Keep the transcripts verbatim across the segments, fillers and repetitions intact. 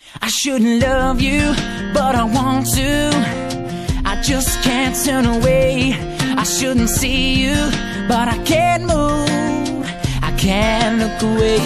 I shouldn't love you, but I want to. I just can't turn away. I shouldn't see you, but I can't move. I can't look away.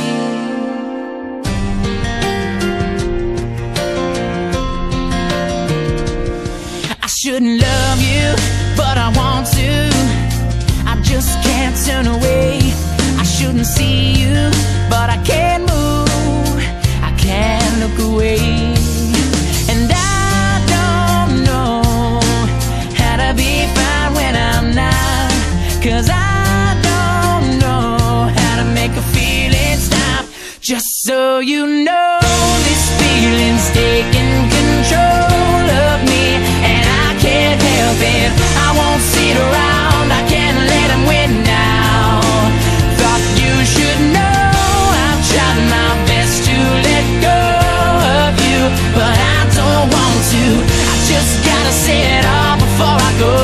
I shouldn't love you, but I want to. I just can't turn away. I shouldn't see you, but I can't move. I can't look away. And I don't know how to be fine when I'm not, 'cause I don't know how to make a feeling stop. Just so you know, this feeling's taking control of me, and I can't help it. I won't sit around, I can't let him win now. Thought you should know I've tried my best to let go of you, but I don't want to. I just gotta say it all before I go.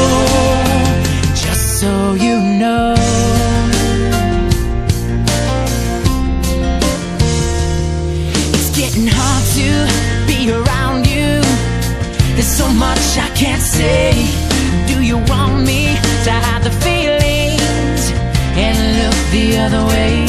Just so you know, it's getting hard to be around you. There's so much I can't say. Do you want me to hide the feelings and look the other way?